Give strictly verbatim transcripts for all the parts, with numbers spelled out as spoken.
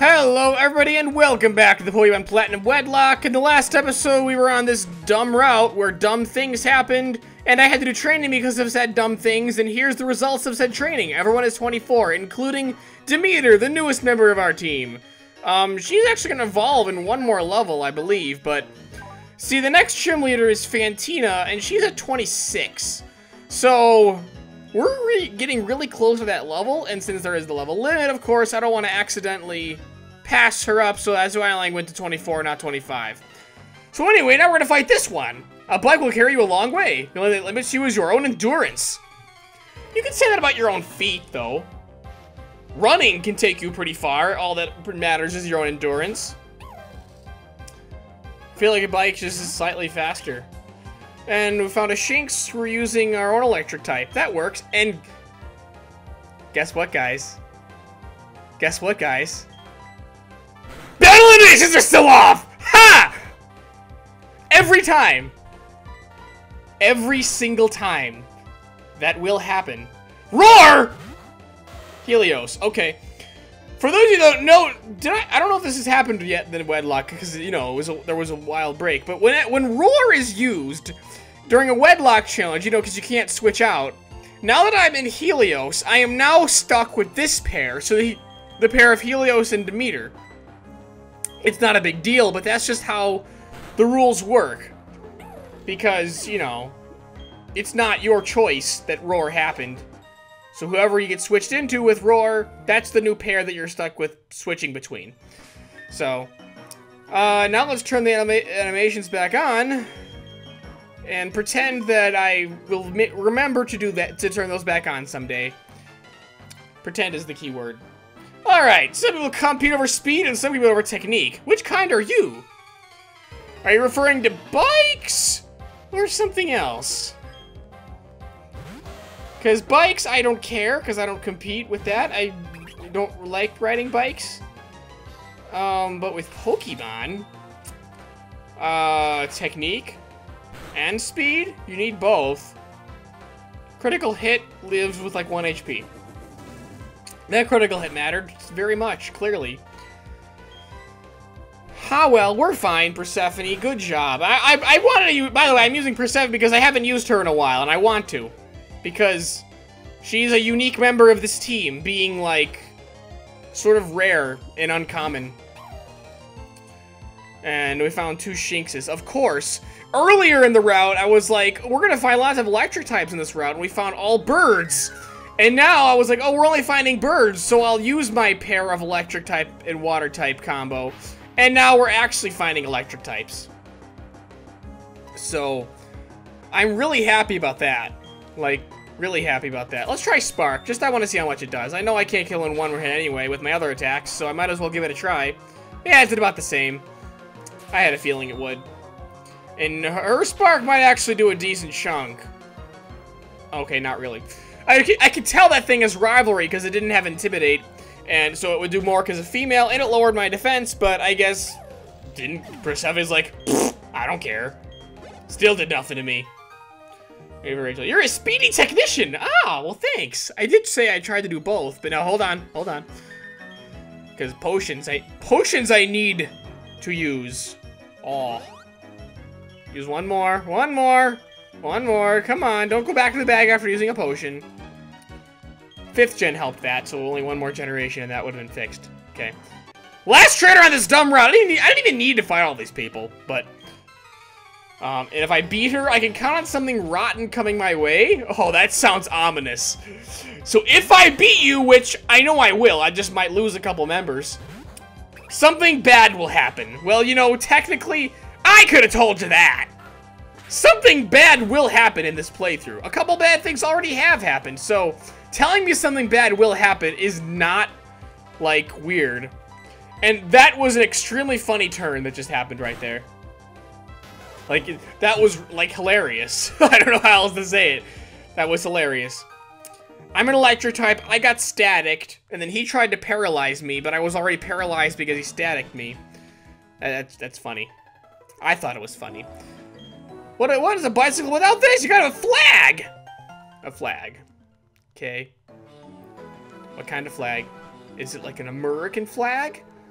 Hello everybody and welcome back to the Pokémon Platinum Wedlocke. In the last episode we were on this dumb route where dumb things happened and I had to do training because of said dumb things, and here's the results of said training. Everyone is twenty-four, including Demeter, the newest member of our team. Um, she's actually going to evolve in one more level, I believe, but see, the next gym leader is Fantina and she's at twenty-six. So we're re getting really close to that level, and since there is the level limit, of course, I don't want to accidentally pass her up, so that's why I went to twenty-four, not twenty-five. So anyway, now we're gonna fight this one. A bike will carry you a long way. The only thing that limits you is your own endurance. You can say that about your own feet, though. Running can take you pretty far. All that matters is your own endurance. I feel like a bike just is slightly faster. And we found a Shinx. We're using our own electric type. That works. And guess what, guys? Guess what, guys? Battle animations are still off! Ha! Every time. Every single time. That will happen. Roar! Helios. Okay. For those of you that don't know, did I, I don't know if this has happened yet in Wedlocke, because, you know, it was a, there was a wild break. But when, it, when Roar is used during a Wedlocke challenge, you know, because you can't switch out. Now that I'm in Helios, I am now stuck with this pair. So the, the pair of Helios and Demeter. It's not a big deal, but that's just how the rules work. Because, you know, it's not your choice that Roar happened. So whoever you get switched into with Roar, that's the new pair that you're stuck with switching between. So, uh, now let's turn the anima animations back on. And pretend that I will remember to do that, to turn those back on someday. Pretend is the key word. Alright, some people compete over speed and some people over technique. Which kind are you? Are you referring to bikes? Or something else? Because bikes, I don't care, because I don't compete with that. I don't like riding bikes. Um, but with Pokemon, uh, technique and speed, you need both. Critical hit lives with like one H P. That critical hit mattered very much, clearly. Ah, well, we're fine, Persephone. Good job. I, I, I wanted to use, by the way, I'm using Persephone because I haven't used her in a while, and I want to. Because she's a unique member of this team, being, like, sort of rare and uncommon. And we found two Shinxes. Of course, earlier in the route, I was like, we're gonna find lots of electric types in this route, and we found all birds. And now I was like, oh, we're only finding birds, so I'll use my pair of electric type and water type combo. And now we're actually finding electric types. So, I'm really happy about that. Like, really happy about that. Let's try Spark. Just I want to see how much it does. I know I can't kill in one hit anyway with my other attacks, so I might as well give it a try. Yeah, it did about the same. I had a feeling it would. And her Spark might actually do a decent chunk. Okay, not really. I, I could tell that thing is Rivalry because it didn't have Intimidate. And so it would do more because of female, and it lowered my defense, but I guess didn't. Persephone's like, I don't care. Still did nothing to me. You're a speedy technician! Ah, well thanks. I did say I tried to do both, but now hold on, hold on. Because potions, I potions I need to use. Oh. Use one more, one more, one more. Come on, don't go back to the bag after using a potion. Fifth gen helped that, so only one more generation and that would have been fixed. Okay. Last trainer on this dumb route. I didn't, need, I didn't even need to fight all these people, but... Um, and if I beat her, I can count on something rotten coming my way. Oh, that sounds ominous. So if I beat you, which I know I will, I just might lose a couple members, something bad will happen. Well, you know, technically, I could have told you that. Something bad will happen in this playthrough. A couple bad things already have happened, so telling me something bad will happen is not, like, weird. And that was an extremely funny turn that just happened right there. Like, that was, like, hilarious. I don't know how else to say it. That was hilarious. I'm an electric type. I got staticked, and then he tried to paralyze me, but I was already paralyzed because he staticked me. That's, that's funny. I thought it was funny. What, what is a bicycle without this? You got a flag! A flag. Okay. What kind of flag? Is it like an American flag?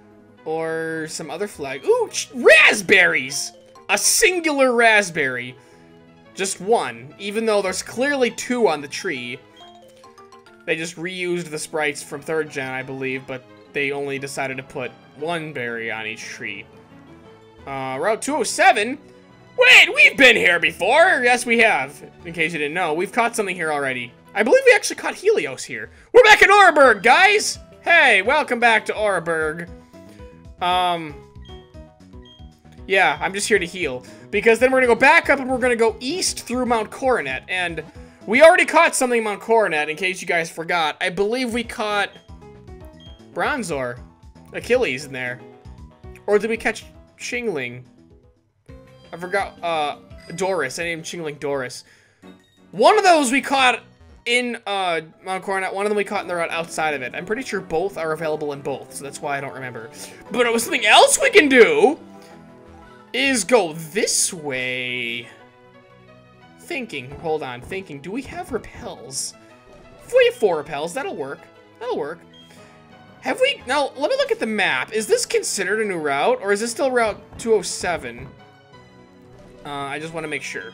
or some other flag. Ooh, raspberries! A singular raspberry. Just one, even though there's clearly two on the tree. They just reused the sprites from third gen, I believe, but they only decided to put one berry on each tree. Uh, Route two oh seven? Wait, we've been here before! Yes, we have. In case you didn't know, we've caught something here already. I believe we actually caught Helios here. We're back in Oreburg, guys! Hey, welcome back to Oreburg. Um, yeah, I'm just here to heal. Because then we're gonna go back up and we're gonna go east through Mount Coronet. And we already caught something Mount Coronet, in case you guys forgot. I believe we caught Bronzor, Achilles in there. Or did we catch Chingling? I forgot, uh, Doris. I named Chingling Doris. One of those we caught in, uh, Mount Coronet. One of them we caught in the route outside of it. I'm pretty sure both are available in both, so that's why I don't remember. But it was something else we can do is go this way. Thinking, hold on, thinking, do we have repels? If we have four repels, that'll work. That'll work. Have we, now, let me look at the map. Is this considered a new route, or is this still Route two oh seven? Uh, I just want to make sure.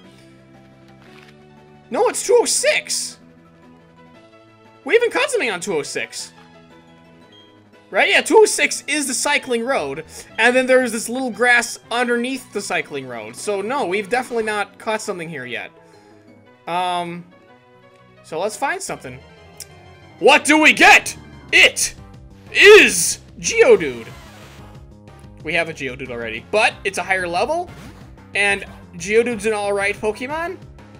No, it's two oh six! We even caught something on two oh six. Right? Yeah, two oh six is the cycling road. And then there's this little grass underneath the cycling road. So, no, we've definitely not caught something here yet. Um, so let's find something. What do we get? It is Geodude. We have a Geodude already, but it's a higher level. And Geodude's an alright Pokemon.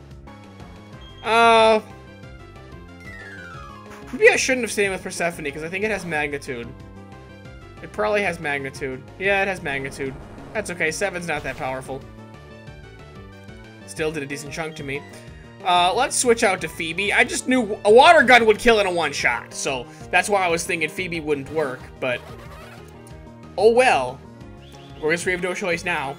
Uh, maybe I shouldn't have stayed with Persephone, because I think it has magnitude. It probably has magnitude. Yeah, it has magnitude. That's okay, seven's not that powerful. Still did a decent chunk to me. Uh, let's switch out to Phoebe. I just knew a water gun would kill in a one shot, so that's why I was thinking Phoebe wouldn't work, but oh well. We're just we have no choice now.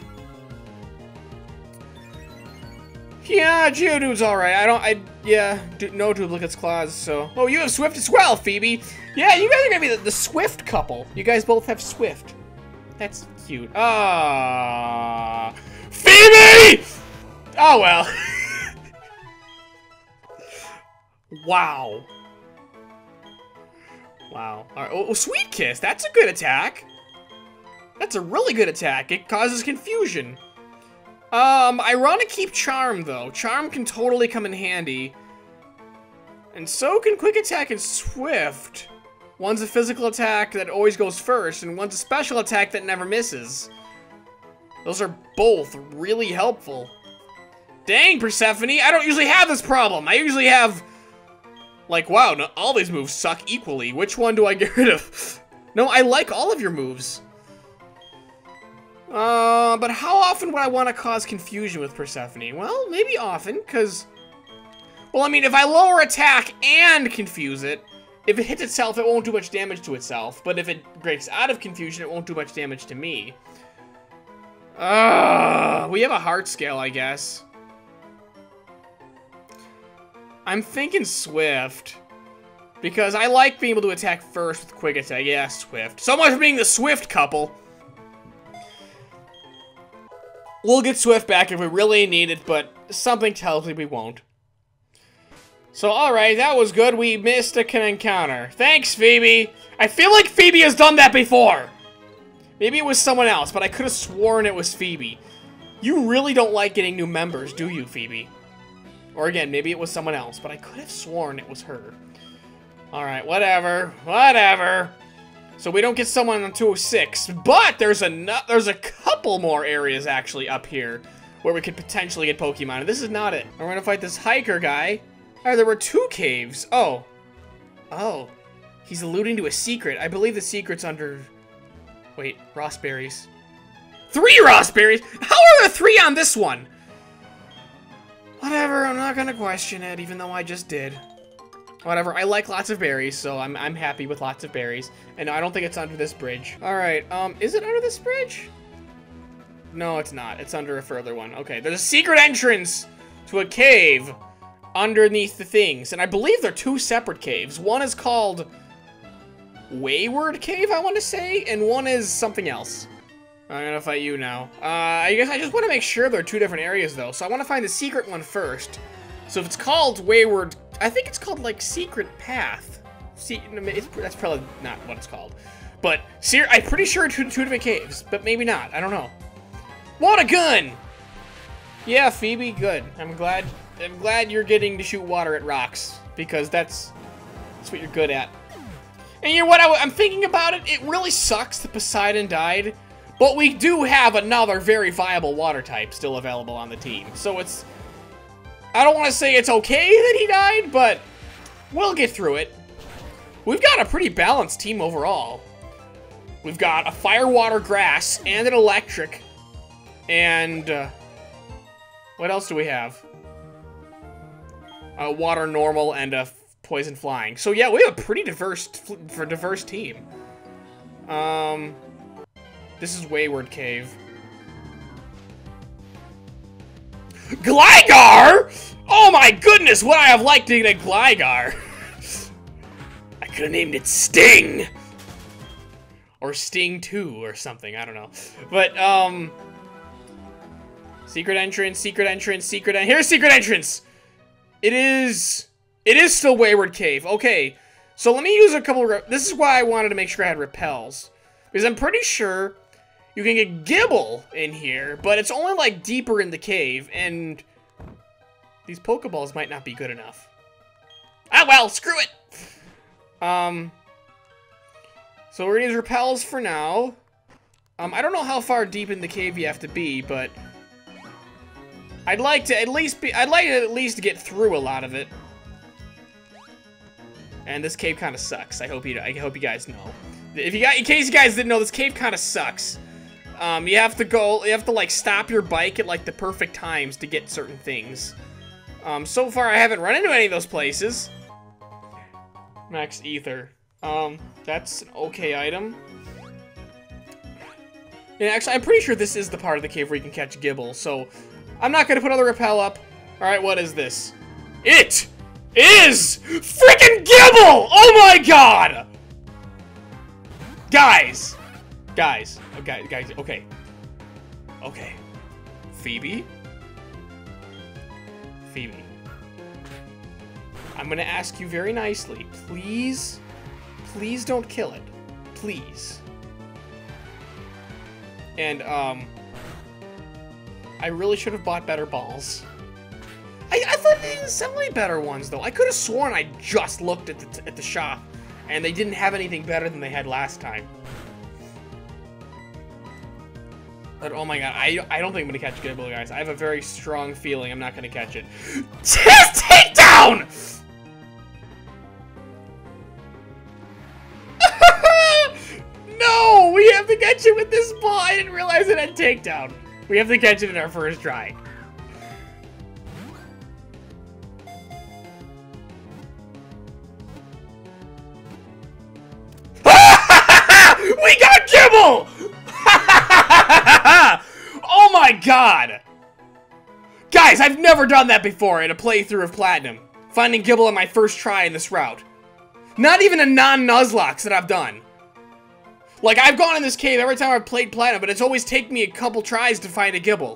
Yeah, Geodude's alright. I don't, I, yeah, do, no duplicates claws, so. Oh, you have Swift as well, Phoebe. Yeah, you guys are gonna be the, the Swift couple. You guys both have Swift. That's cute. Ah, Phoebe! Oh, well. Wow. Wow. All right. Oh, Sweet Kiss. That's a good attack. That's a really good attack. It causes confusion. Um, I want to keep Charm, though. Charm can totally come in handy. And so can Quick Attack and Swift. One's a physical attack that always goes first, and one's a special attack that never misses. Those are both really helpful. Dang, Persephone, I don't usually have this problem. I usually have, like, wow, no, all these moves suck equally. Which one do I get rid of? No, I like all of your moves. Uh, but how often would I want to cause confusion with Persephone? Well, maybe often, because, well, I mean, if I lower attack and confuse it, if it hits itself, it won't do much damage to itself. But if it breaks out of confusion, it won't do much damage to me. Uh, we have a heart scale, I guess. I'm thinking Swift. Because I like being able to attack first with Quick Attack. Yeah, Swift. So much for being the Swift couple. We'll get Swift back if we really need it, but something tells me we won't. So, alright, that was good. We missed a encounter. Thanks, Phoebe. I feel like Phoebe has done that before. Maybe it was someone else, but I could have sworn it was Phoebe. You really don't like getting new members, do you, Phoebe? Or again, maybe it was someone else, but I could have sworn it was her. Alright, whatever. Whatever. So we don't get someone on two oh six, but there's a there's a couple more areas actually up here where we could potentially get Pokemon. And this is not it. We're gonna fight this hiker guy. Oh, there were two caves. Oh. Oh. He's alluding to a secret. I believe the secret's under... Wait, Rossberries. Three Rossberries? How are there three on this one? Whatever, I'm not gonna question it, even though I just did. Whatever, I like lots of berries, so I'm, I'm happy with lots of berries. And I don't think it's under this bridge. Alright, um, is it under this bridge? No, it's not. It's under a further one. Okay, there's a secret entrance to a cave underneath the things. And I believe they're two separate caves. One is called... Wayward Cave, I want to say, and one is something else. I'm gonna fight you now. Uh, I guess I just want to make sure there are two different areas, though. So I want to find the secret one first. So if it's called Wayward, I think it's called, like, Secret Path. See, it's, that's probably not what it's called. But, see, I'm pretty sure two, two different caves, but maybe not. I don't know. What a gun! Yeah, Phoebe, good. I'm glad, I'm glad you're getting to shoot water at rocks, because that's, that's what you're good at. And you know what, I, I'm thinking about it, it really sucks that Poseidon died. But we do have another very viable water type still available on the team. So it's... I don't want to say it's okay that he died, but we'll get through it. We've got a pretty balanced team overall. We've got a fire, water, grass, and an electric. And... Uh, what else do we have? Uh, water, normal, and a poison flying. So yeah, we have a pretty diverse, for diverse team. Um... This is Wayward Cave. Gligar? Oh my goodness, would I have liked to get a Gligar? I could have named it Sting. Or Sting two or something, I don't know. But, um... secret entrance, secret entrance, secret en- here's secret entrance! It is... It is still Wayward Cave. Okay, so let me use a couple of... This is why I wanted to make sure I had repels. Because I'm pretty sure... You can get Gibble in here, but it's only, like, deeper in the cave, and these Pokeballs might not be good enough. Ah, well, screw it! Um, so we're gonna use repels for now. Um, I don't know how far deep in the cave you have to be, but I'd like to at least be, I'd like to at least get through a lot of it. And this cave kind of sucks. I hope you, I hope you guys know. If you got, in case you guys didn't know, this cave kind of sucks. Um, you have to go, you have to, like, stop your bike at, like, the perfect times to get certain things. Um, so far I haven't run into any of those places. Max Ether. Um, that's an okay item. And actually, I'm pretty sure this is the part of the cave where you can catch Gibble, so I'm not gonna put another repel up. Alright, what is this? It is freaking Gibble! Oh my god! Guys! Guys, okay, guys, okay. Okay. Phoebe? Phoebe. I'm gonna ask you very nicely. Please, please don't kill it. Please. And, um... I really should have bought better balls. I, I thought they didn't sell any better ones, though. I could have sworn I just looked at the, at the shop, and they didn't have anything better than they had last time. But, oh my god, I, I don't think I'm gonna catch Gibble, guys. I have a very strong feeling I'm not gonna catch it. Take down! No! We have to catch it with this ball! I didn't realize it had takedown. We have to catch it in our first try. We got Gibble! Oh my god! Guys, I've never done that before in a playthrough of Platinum. Finding Gibble on my first try in this route. Not even a non-Nuzlocke that I've done. Like, I've gone in this cave every time I've played Platinum, but it's always taken me a couple tries to find a Gibble.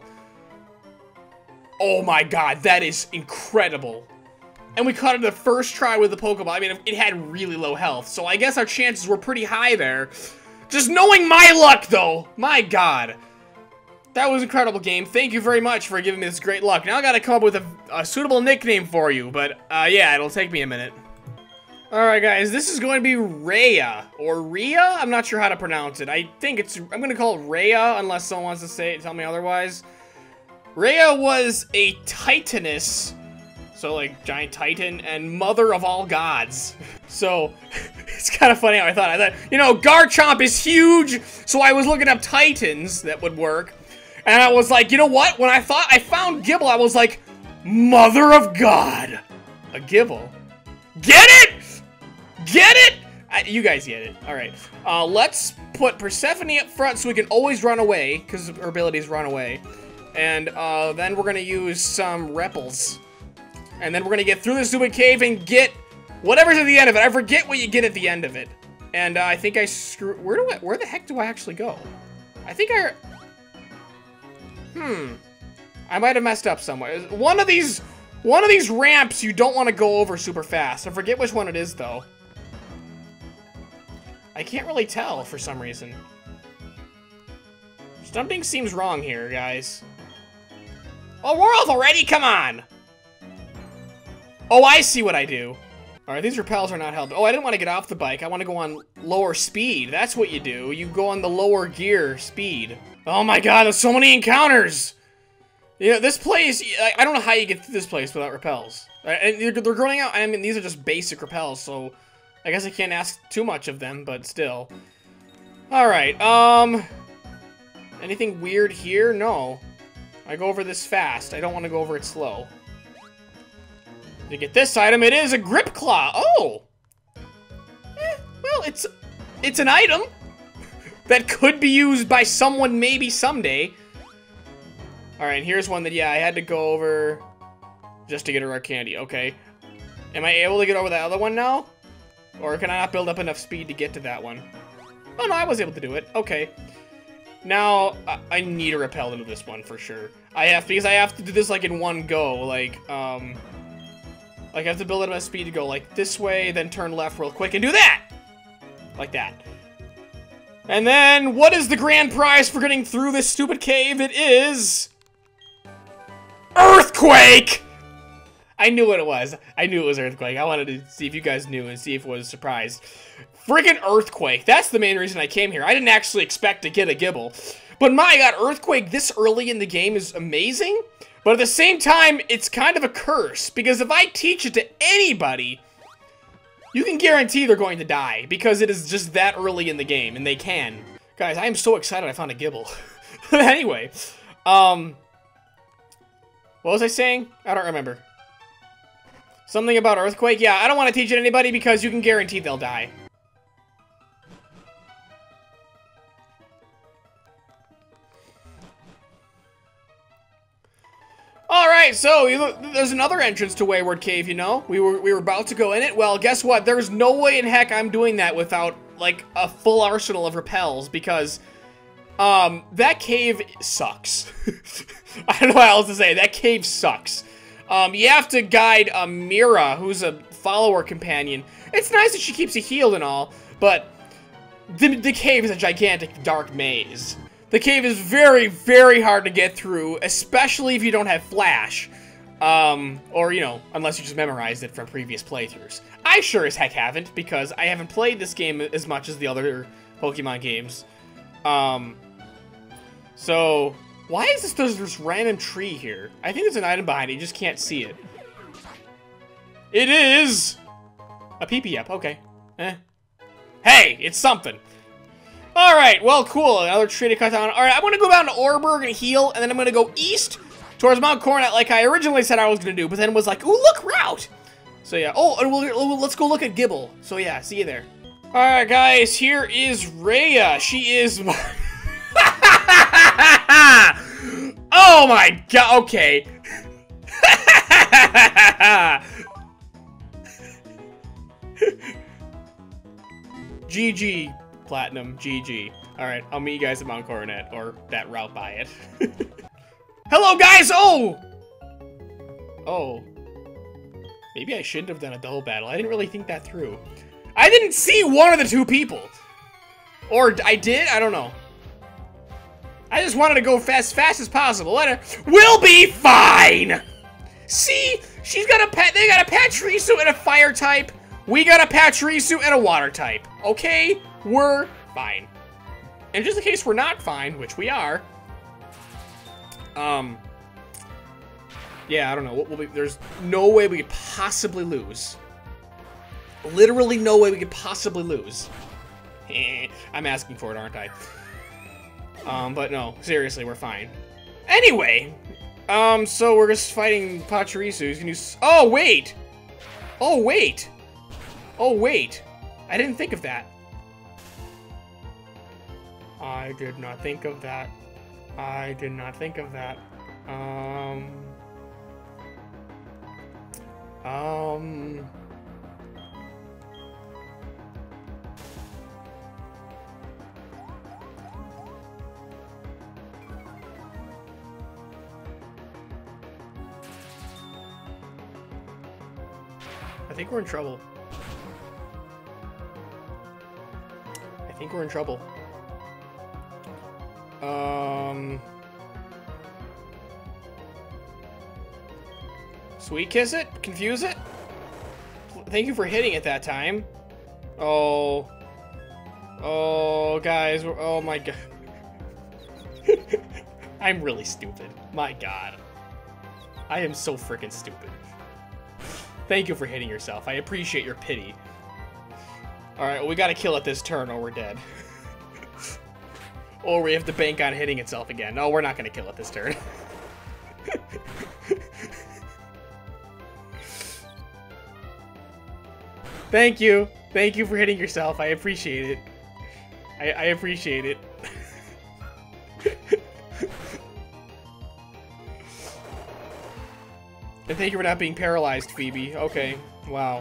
Oh my god, that is incredible. And we caught it the first try with the Pokeball. I mean, it had really low health, so I guess our chances were pretty high there. Just knowing my luck, though. My god. That was an incredible game. Thank you very much for giving me this great luck. Now I gotta come up with a, a suitable nickname for you, but, uh, yeah, it'll take me a minute. Alright, guys, this is going to be Rhea, or Rhea? I'm not sure how to pronounce it. I think it's, I'm gonna call it Rhea, unless someone wants to say it, tell me otherwise. Rhea was a Titaness, so, like, giant Titan, and mother of all gods. So, it's kind of funny how I thought. I thought, you know, Garchomp is huge, so I was looking up Titans that would work. And I was like, you know what? When I thought I found Gibble, I was like, mother of God. A Gibble. Get it? Get it? I, you guys get it. All right. Uh, let's put Persephone up front so we can always run away, because her abilities run away. And uh, then we're going to use some Repels. And then we're going to get through this stupid cave and get whatever's at the end of it. I forget what you get at the end of it. And uh, I think I screw. Where do I? Where the heck do I actually go? I think I. Hmm. I might have messed up somewhere. One of these, one of these ramps you don't want to go over super fast. I forget which one it is though. I can't really tell for some reason. Something seems wrong here, guys. Oh, we're off already? Come on! Oh, I see what I do. Alright, these rappels are not held. Oh, I didn't want to get off the bike. I want to go on lower speed. That's what you do. You go on the lower gear speed. Oh my god, there's so many encounters! You know, this place, I don't know how you get through this place without rappels. And they're growing out, I mean, these are just basic rappels, so I guess I can't ask too much of them, but still. Alright, um... anything weird here? No. I go over this fast. I don't want to go over it slow. To get this item, it is a grip claw. Oh! Eh, well, it's it's an item that could be used by someone maybe someday. Alright, here's one that, yeah, I had to go over just to get a rare candy. Okay. Am I able to get over the other one now? Or can I not build up enough speed to get to that one? Oh, no, I was able to do it. Okay. Now, I, I need to rappel into this one for sure. I have, because I have to do this, like, in one go. Like, um... Like, I have to build up enough speed to go, like, this way, then turn left real quick and do that! Like that. And then, what is the grand prize for getting through this stupid cave? It is... Earthquake! I knew what it was. I knew it was Earthquake. I wanted to see if you guys knew and see if it was a surprise. Friggin' Earthquake. That's the main reason I came here. I didn't actually expect to get a Gibble. But my god, Earthquake this early in the game is amazing. But at the same time, it's kind of a curse. Because if I teach it to anybody, you can guarantee they're going to die. Because it is just that early in the game. And they can. Guys, I am so excited I found a Gibble. Anyway. Um... What was I saying? I don't remember. Something about Earthquake? Yeah, I don't want to teach it to anybody because you can guarantee they'll die. Alright, so you look, there's another entrance to Wayward Cave, you know? We were we were about to go in it. Well, guess what? There's no way in heck I'm doing that without, like, a full arsenal of repels because... Um, that cave sucks. I don't know what else to say. That cave sucks. Um, you have to guide uh, Mira, who's a follower companion. It's nice that she keeps you healed and all, but the, the cave is a gigantic dark maze. The cave is very, very hard to get through, especially if you don't have Flash. Um, or, you know, unless you just memorized it from previous playthroughs. I sure as heck haven't, because I haven't played this game as much as the other Pokemon games. Um... So, why is this, there's this random tree here? I think there's an item behind it, you just can't see it. It is! A P P up, okay. Eh. Hey, it's something. Alright, well, cool, another tree to cut down. Alright, I'm gonna go down to Orberg and heal, and then I'm gonna go east towards Mount Coronet like I originally said I was gonna do, but then was like, ooh, look, route! So yeah, oh, and we'll, let's go look at Gibble. So yeah, see you there. Alright, guys, here is Rhea. She is... Oh my god, okay. G G, Platinum, G G. Alright, I'll meet you guys at Mount Coronet, or that route by it. Hello, guys! Oh! Oh. Maybe I shouldn't have done a double battle. I didn't really think that through. I didn't see one of the two people. Or I did? I don't know. I just wanted to go fast, fast as possible. Let her. We'll be fine. See, she's got a pet. They got a Pachirisu and a fire type. We got a Pachirisu and a water type. Okay, we're fine. And just in case we're not fine, which we are. Um. Yeah, I don't know. What will be? There's no way we could possibly lose. Literally no way we could possibly lose. I'm asking for it, aren't I? Um, but no, seriously, we're fine. Anyway, um, so we're just fighting Pachirisu. He's gonna use- Oh, wait! Oh, wait! Oh, wait! I didn't think of that. I did not think of that. I did not think of that. Um... Um... think we're in trouble. I think we're in trouble. Um... Sweet kiss it? Confuse it? Thank you for hitting it that time. Oh. Oh, guys. Oh, my God. I'm really stupid. My God. I am so freaking stupid. Thank you for hitting yourself. I appreciate your pity. Alright, well, we gotta kill it this turn or we're dead. Or we have to bank on hitting itself again. No, we're not gonna kill it this turn. Thank you. Thank you for hitting yourself. I appreciate it. I, I appreciate it. And thank you for not being paralyzed, Phoebe. Okay. Wow.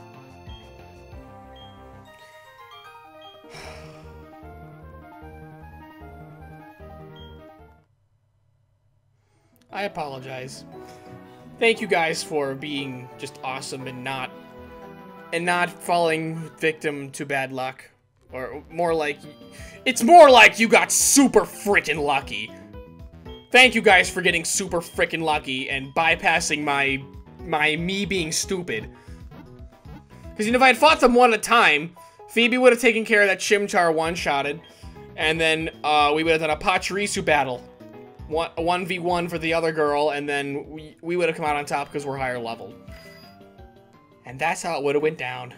I apologize. Thank you guys for being just awesome and not and not falling victim to bad luck. Or more like, it's more like you got super freaking lucky. Thank you guys for getting super freaking lucky and bypassing my, my me being stupid. Because, you know, if I had fought them one at a time, Phoebe would have taken care of that Chimchar one-shotted. And then uh, we would have done a Pachirisu battle. One, a one v one for the other girl, and then we, we would have come out on top because we're higher leveled. And that's how it would have went down.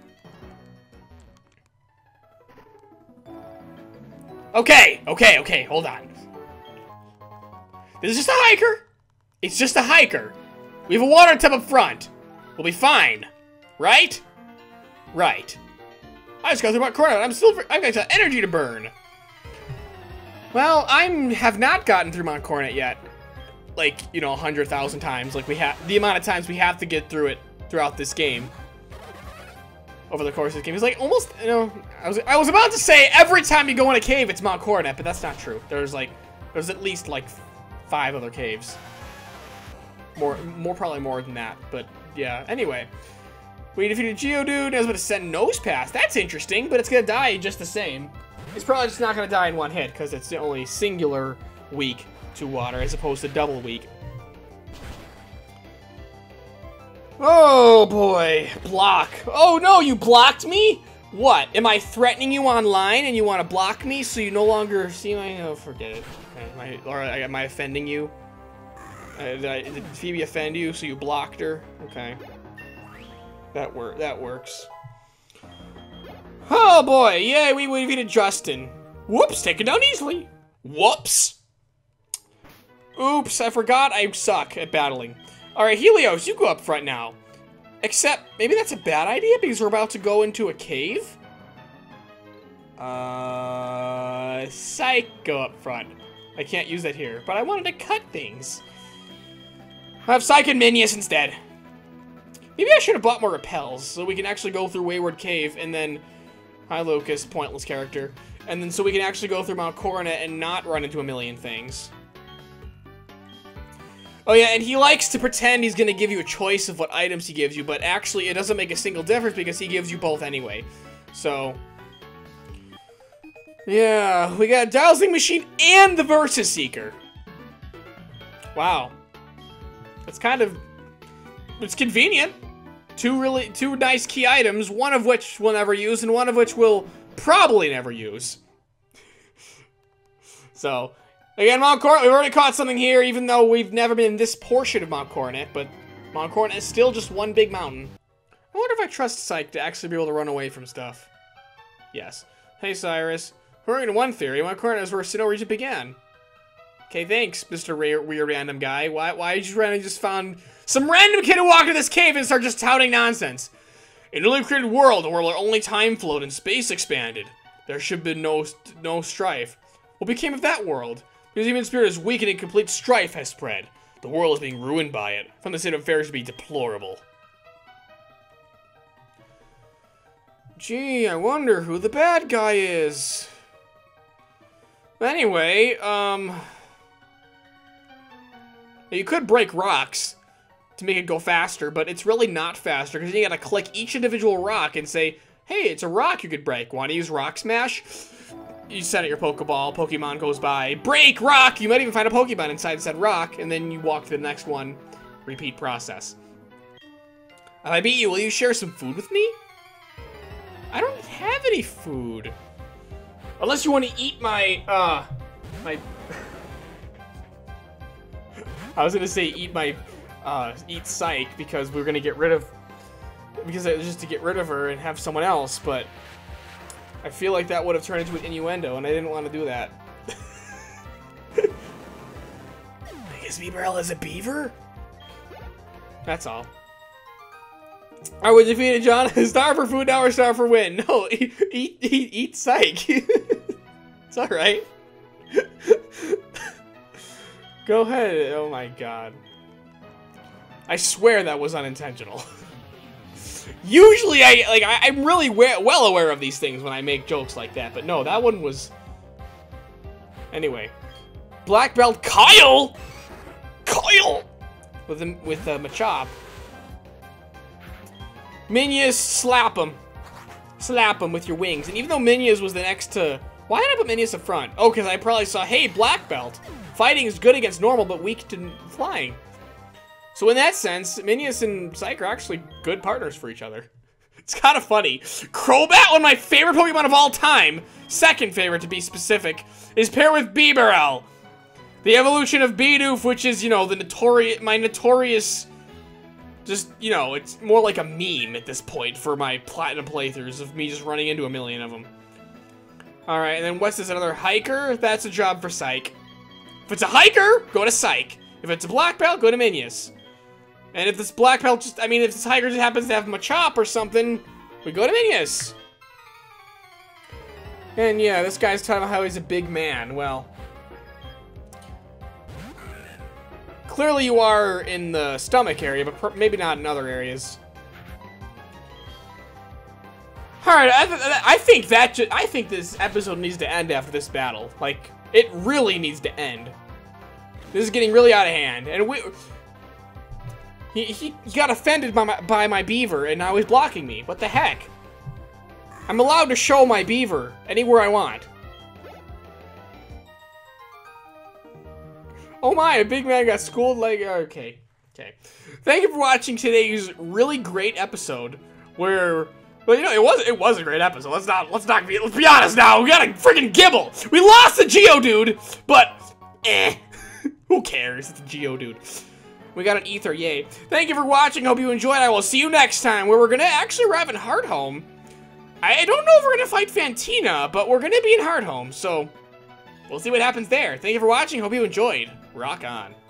Okay, okay, okay, hold on. This is just a hiker. It's just a hiker. We have a water tub up front. We'll be fine. Right? Right. I just got through my corner. I'm still, I've got some energy to burn. Well, I have not gotten through Mount Coronet yet. Like, you know, a hundred thousand times. Like, we have, the amount of times we have to get through it throughout this game. Over the course of this game. It's like almost, you know, I was, I was about to say every time you go in a cave, it's Mount Coronet, but that's not true. There's like, there's at least like five other caves. More, more, probably more than that, but yeah. Anyway, we defeated Geodude. It was going to send Nose Pass. That's interesting, but it's going to die just the same. It's probably just not going to die in one hit because it's only singular weak to water as opposed to double weak. Oh boy, block. Oh no, you blocked me? What? Am I threatening you online and you want to block me so you no longer see my... Oh, forget it. Okay, am I, or am I offending you? Uh, did, I, did Phoebe offend you so you blocked her? Okay. That, wor that works. Oh boy, yeah, we defeated Justin. Whoops, taken down easily. Whoops. Oops, I forgot I suck at battling. Alright, Helios, you go up front now. Except, maybe that's a bad idea because we're about to go into a cave? Uh, Psych, go up front. I can't use that here, but I wanted to cut things. I have Psych and Minius instead. Maybe I should have bought more repels so we can actually go through Wayward Cave and then... Hi, Lucas, pointless character. And then so we can actually go through Mount Coronet and not run into a million things. Oh yeah, and he likes to pretend he's gonna give you a choice of what items he gives you, but actually it doesn't make a single difference because he gives you both anyway. So... yeah, we got a Dowsing Machine and the Versus Seeker. Wow. That's kind of... it's convenient. Two really, two nice key items, one of which we'll never use, and one of which we'll probably never use. So... again, Mount Coronet, we've already caught something here, even though we've never been in this portion of Mount Coronet, but Mount Coronet is still just one big mountain. I wonder if I trust Psyche to actually be able to run away from stuff. Yes. Hey, Cyrus. According to one theory, Mount Coronet is where Sinnoh region began. Okay, thanks, Mister Weird Random Guy. Why, why did you randomly just found some random kid who walked into this cave and started just touting nonsense? In a newly created world, where only time flowed and space expanded, there should be no, no strife. What became of that world? Because even spirit is weakened and complete strife has spread. The world is being ruined by it. From the state of affairs to be deplorable. Gee, I wonder who the bad guy is. Anyway, um... you could break rocks. to make it go faster, but it's really not faster because you gotta click each individual rock and say, hey, it's a rock you could break. Want to use Rock Smash? You set it your Pokeball, Pokemon goes by, break rock! You might even find a Pokemon inside said rock, and then you walk to the next one. Repeat process. If I beat you, will you share some food with me? I don't have any food. Unless you want to eat my, uh, my... I was gonna say eat my, uh, eat Psyche, because we were gonna get rid of... Because it was just to get rid of her and have someone else, but... I feel like that would have turned into an innuendo, and I didn't want to do that. I guess Beaverell is a beaver? That's all. Alright, we defeated John. Star for food, now or star for win. No, eat, eat, eat, eat Psyche. It's alright. Go ahead. Oh my god. I swear that was unintentional. Usually, I like I, I'm really well aware of these things when I make jokes like that, but no, that one was. Anyway, Black Belt Kyle, Kyle, with a, with uh, Machop. Minius, slap him, slap him with your wings. And even though Minius was the next to, why did I put Minius up front? Oh, because I probably saw, hey, Black Belt, fighting is good against normal, but weak to flying. So in that sense, Minius and Psyche are actually good partners for each other. It's kind of funny. Crobat, one of my favorite Pokemon of all time, second favorite to be specific, is paired with Beaverell. The evolution of Bidoof, which is, you know, the notorious, my notorious, just, you know, it's more like a meme at this point for my Platinum playthroughs of me just running into a million of them. Alright, and then what's this, another Hiker? That's a job for Psyche. If it's a Hiker, go to Psyche. If it's a Black Belt, go to Minius. And if this Black Belt just, I mean, if this Hiker just happens to have Machop or something, we go to Minius. And yeah, this guy's talking about how he's a big man. Well, clearly you are in the stomach area, but maybe not in other areas. All right, I, th I think that I think this episode needs to end after this battle. Like, it really needs to end. This is getting really out of hand, and we. He, he, he got offended by my, by my beaver, and now he's blocking me. What the heck? I'm allowed to show my beaver anywhere I want. Oh my, a big man got schooled like... Okay, okay. Thank you for watching today's really great episode, where... Well, you know, it was it was a great episode. Let's not, let's not be, let's be honest now. We got a freaking Gibble. We lost the Geodude, but... Eh. Who cares? It's a Geodude. We got an Ether, yay. Thank you for watching, hope you enjoyed. I will see you next time, where we're gonna actually arrive in Hearthome. I don't know if we're gonna fight Fantina, but we're gonna be in Hearthome, so we'll see what happens there. Thank you for watching, hope you enjoyed. Rock on.